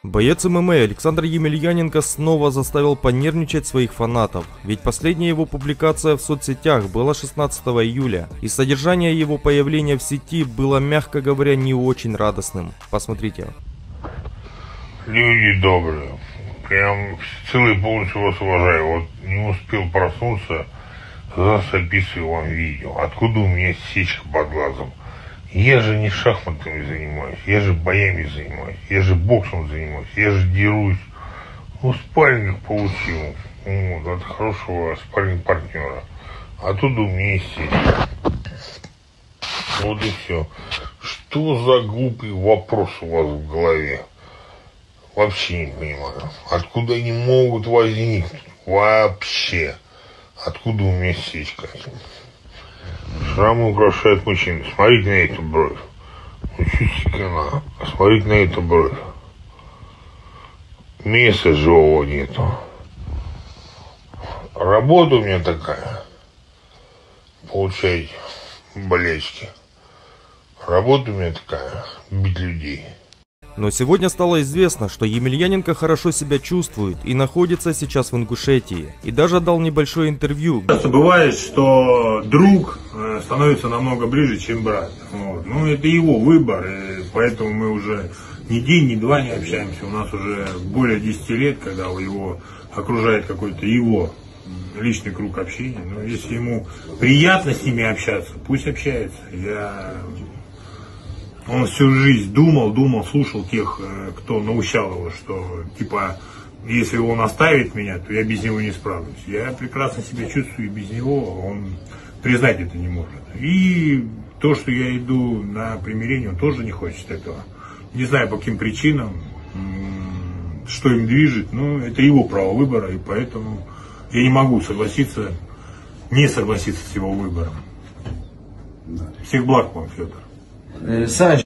Боец ММА Александр Емельяненко снова заставил понервничать своих фанатов, ведь последняя его публикация в соцсетях была 16 июля, и содержание его появления в сети было, мягко говоря, не очень радостным. Посмотрите. Люди добрые, прям целый полностью вас уважаю. Вот не успел проснуться, записываю вам видео. Откуда у меня сечка под глазом? Я же не шахматами занимаюсь, я же боями занимаюсь, я же боксом занимаюсь, я же дерусь. Ну, спарринг получил, вот, от хорошего спарринг-партнера. А тут у меня есть сечка. Вот и все. Что за глупый вопрос у вас в голове? Вообще не понимаю. Откуда они могут возникнуть? Вообще. Откуда у меня сечка? Шрамы украшают мужчин. Смотрите на эту бровь. Ну, чуть секундно. Смотрите на эту бровь. Места живого нету. Работа у меня такая. Получаете болячки. Работа у меня такая. Бить людей. Но сегодня стало известно, что Емельяненко хорошо себя чувствует и находится сейчас в Ингушетии. И даже дал небольшое интервью. Бывает, что друг становится намного ближе, чем брат. Вот. Ну, это его выбор, и поэтому мы уже ни день, ни два не общаемся. У нас уже более 10 лет, когда его окружает какой-то его личный круг общения. Но если ему приятно с ними общаться, пусть общается. Он всю жизнь думал, слушал тех, кто научал его, что, типа, если он оставит меня, то я без него не справлюсь. Я прекрасно себя чувствую, и без него он признать это не может. И то, что я иду на примирение, он тоже не хочет этого. Не знаю, по каким причинам, что им движет, но это его право выбора, и поэтому я не могу не согласиться с его выбором. Всех благ вам, Федор. Саш,